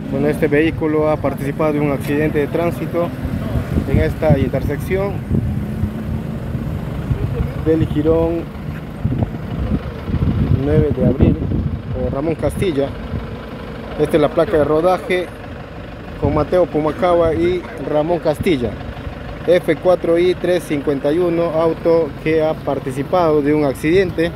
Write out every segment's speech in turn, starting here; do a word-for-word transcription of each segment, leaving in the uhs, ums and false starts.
Bueno, este vehículo ha participado de un accidente de tránsito en esta intersección del Jirón nueve de abril, eh, Ramón Castilla. Esta es la placa de rodaje con Mateo Pumacahua y Ramón Castilla, F cuatro I tres cincuenta y uno, auto que ha participado de un accidente.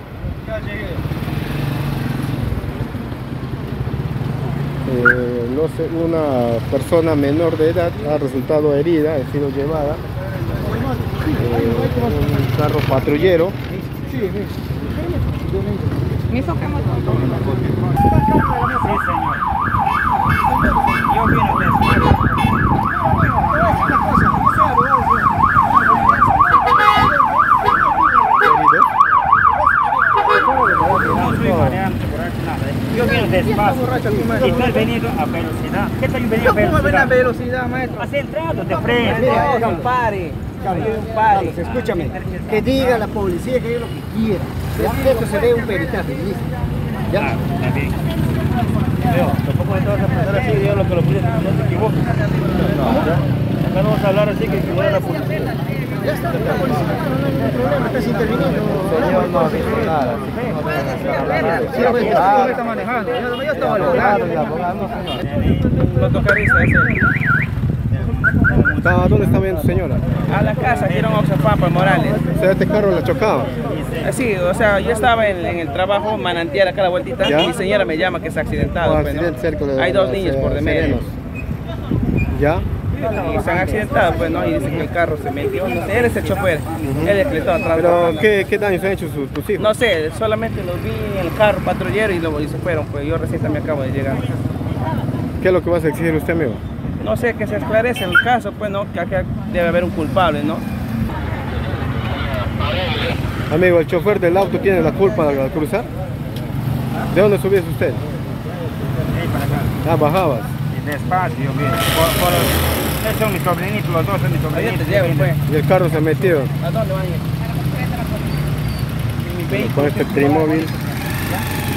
Eh, no sé, una persona menor de edad ha resultado herida, ha sido llevada eh, un carro patrullero. ¿Me sacamos todo? Sí, señor. Yo vino después. No soy mareante, borracho, nada. Yo vino despacio y tú has venido a velocidad. ¿Qué te has venido a ¿Cómo ven a velocidad? velocidad, maestro? Has entrado de frente. Mira, oigan, pare. Oigan, pare. Escúchame. Que diga la policía que es lo que quiera. Esto se ve un peritaje, ¿listo? ¿Ya? Ah, está bien. Leo, tampoco te vas a pasar así, digo lo que lo pides, no te equivoques. Acá no vamos a hablar así que que la policía. Ya está, la policía, no hay ningún problema, estás interviniendo. Señor, no ha dicho nada. Sí, el testigo está manejando, ya estaba logrando. Motocarista ese. ¿A dónde está viendo, señora? A la casa, aquí era un Oxapampa, Morales. O sea, este carro la chocaba. Sí, o sea, yo estaba en, en el trabajo, manantial acá a la vueltita, ¿Ya? y mi señora me llama que está accidentado. Oh, pues, ¿no? accidente cerca de Hay dos las, niños eh, por de medio. Serenos. ¿Ya? Y se han accidentado, pues, ¿no? Y dicen que el carro se metió, no sé, él es el chofer, él es el que le estaba Pero, transportando. ¿qué, qué daños han hecho sus, tus hijos? No sé, solamente los vi en el carro patrullero y, luego y se fueron, pues yo recién también acabo de llegar. ¿Qué es lo que vas a exigir usted, amigo? No sé, que se esclarece el caso, pues, ¿no? Que acá debe haber un culpable, ¿no? Amigo, ¿el chofer del auto tiene la culpa al cruzar? ¿De dónde subías usted? Ahí para acá. Ah, bajabas. Y despacio, yo vine. Por, por, esos son mis sobrinitos, los dos son mis Ahí sobrinitos. te llevo, pues. Y el carro se metió ¿A dónde van a ir? En mi vehículo. con este trimóvil.